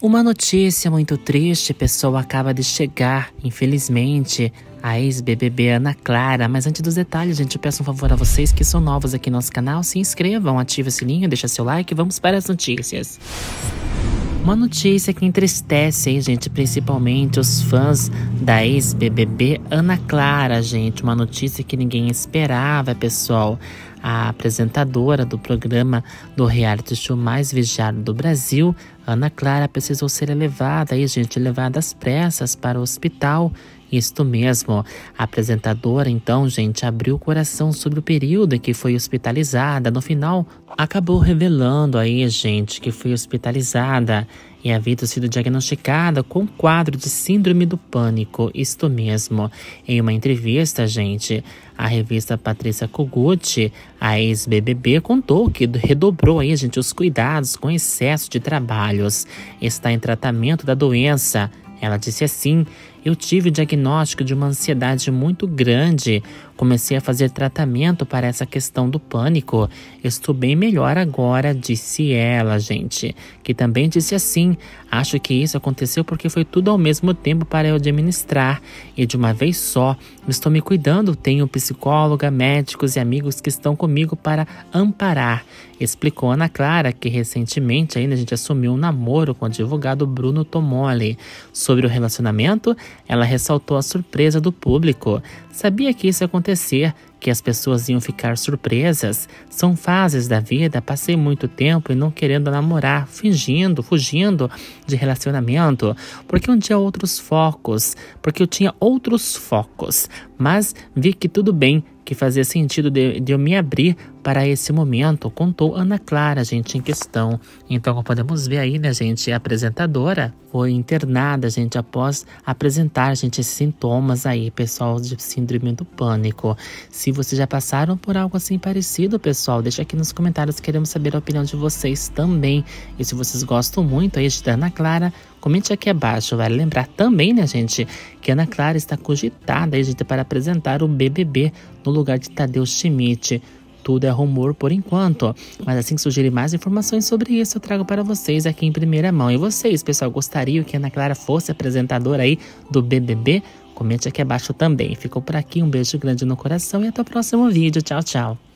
Uma notícia muito triste, pessoal, acaba de chegar, infelizmente, a ex-BBB Ana Clara. Mas antes dos detalhes, gente, eu peço um favor a vocês que são novos aqui no nosso canal, se inscrevam, ativem o sininho, deixa seu like e vamos para as notícias. Uma notícia que entristece aí, gente, principalmente os fãs da ex-BBB Ana Clara, gente. Uma notícia que ninguém esperava, pessoal. A apresentadora do programa do reality show mais vigiado do Brasil, Ana Clara, precisou ser levada às pressas para o hospital. Isto mesmo, a apresentadora então, gente, abriu o coração sobre o período em que foi hospitalizada. No final, acabou revelando aí, gente, que foi hospitalizada e havia sido diagnosticada com um quadro de síndrome do pânico. Isto mesmo, em uma entrevista, gente, a revista Patrícia Kogut, a ex-BBB, contou que redobrou aí, gente, os cuidados com excesso de trabalhos. Está em tratamento da doença. Ela disse assim: eu tive o diagnóstico de uma ansiedade muito grande. Comecei a fazer tratamento para essa questão do pânico. Estou bem melhor agora, disse ela, gente. Que também disse assim: acho que isso aconteceu porque foi tudo ao mesmo tempo para eu administrar. E de uma vez só, estou me cuidando. Tenho psicóloga, médicos e amigos que estão comigo para amparar. Explicou Ana Clara, que recentemente ainda a gente assumiu um namoro com o advogado Bruno Tomoli. Sobre o relacionamento, ela ressaltou a surpresa do público. Sabia que isso ia acontecer, que as pessoas iam ficar surpresas. São fases da vida, passei muito tempo e não querendo namorar, fugindo de relacionamento, porque eu tinha outros focos, mas vi que tudo bem, que fazia sentido de eu me abrir para esse momento, contou Ana Clara, gente, em questão. Então, como podemos ver aí, né, gente, a apresentadora foi internada, gente, após apresentar, gente, esses sintomas aí, pessoal, de síndrome do pânico. Se vocês já passaram por algo assim parecido, pessoal, deixa aqui nos comentários, queremos saber a opinião de vocês também. E se vocês gostam muito aí da Ana Clara, comente aqui abaixo. Vale lembrar também, né, gente, que Ana Clara está cogitada aí, gente, para apresentar o BBB no lugar de Tadeu Schmidt. Tudo é rumor por enquanto, mas assim que surgirem mais informações sobre isso, eu trago para vocês aqui em primeira mão. E vocês, pessoal, gostariam que a Ana Clara fosse apresentadora aí do BBB? Comente aqui abaixo também. Ficou por aqui, um beijo grande no coração e até o próximo vídeo. Tchau, tchau.